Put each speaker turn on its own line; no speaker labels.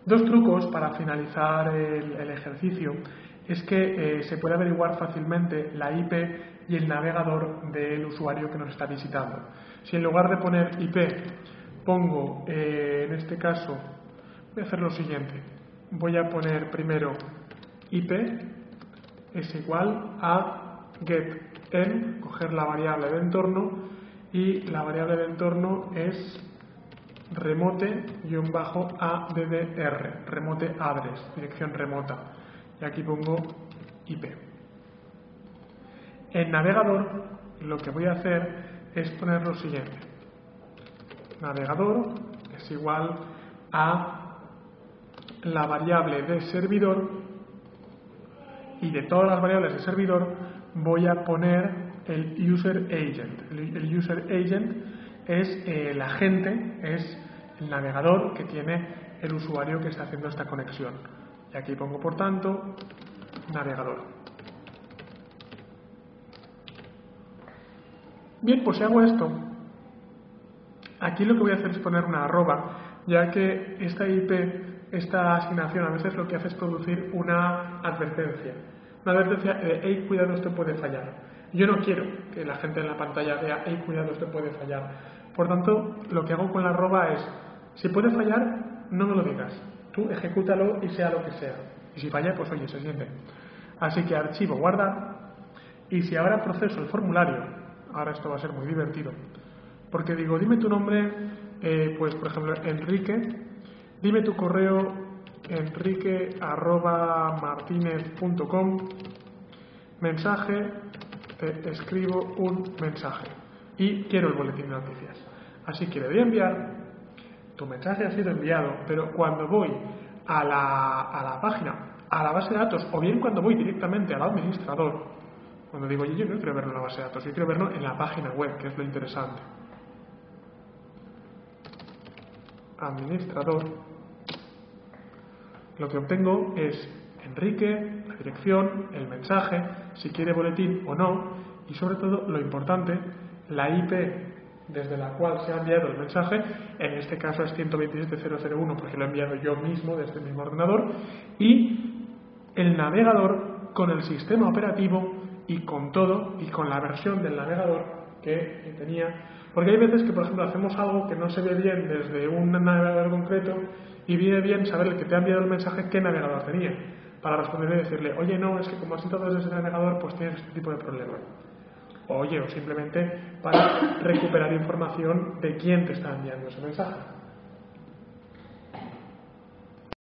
Dos trucos para finalizar el ejercicio es que se puede averiguar fácilmente la IP y el navegador del usuario que nos está visitando. Si en lugar de poner IP pongo, en este caso, voy a hacer lo siguiente. Voy a poner primero IP es igual a getEn, coger la variable de entorno, y la variable de entorno es remote-addr, remote address, dirección remota. Y aquí pongo IP. En navegador lo que voy a hacer es poner lo siguiente. Navegador es igual a la variable de servidor, y de todas las variables de servidor voy a poner el user agent. El user agent es el agente, es el navegador que tiene el usuario que está haciendo esta conexión. Y aquí pongo, por tanto, navegador. Bien, pues si hago esto, aquí lo que voy a hacer es poner una arroba, ya que esta IP, esta asignación, a veces lo que hace es producir una advertencia. Una advertencia de, hey, cuidado, esto puede fallar. Yo no quiero que la gente en la pantalla vea, hey, cuidado, esto puede fallar. Por tanto, lo que hago con la arroba es, si puede fallar, no me lo digas. Tú ejecútalo y sea lo que sea. Y si falla, pues oye, se siente. Así que archivo, guardar. Y si ahora proceso el formulario, ahora esto va a ser muy divertido, porque digo, dime tu nombre, pues por ejemplo, Enrique, dime tu correo, enrique@martinez.com, mensaje, te escribo un mensaje y quiero el boletín de noticias. Así que le voy a enviar, tu mensaje ha sido enviado, pero cuando voy a la página, a la base de datos, o bien cuando voy directamente al administrador, cuando digo, oye, yo no quiero verlo en la base de datos, yo quiero verlo en la página web, que es lo interesante. Administrador. Lo que obtengo es Enrique, la dirección, el mensaje, si quiere boletín o no, y sobre todo, lo importante, la IP desde la cual se ha enviado el mensaje, en este caso es 127.0.0.1 porque lo he enviado yo mismo desde el mismo ordenador, y el navegador con el sistema operativo y con todo, y con la versión del navegador que tenía, porque hay veces que, por ejemplo, hacemos algo que no se ve bien desde un navegador concreto y viene bien saber el que te ha enviado el mensaje qué navegador tenía, para responderle y decirle, oye, no, es que como has entrado desde ese navegador, pues tienes este tipo de problema. Oye, o simplemente para recuperar información de quién te está enviando ese mensaje.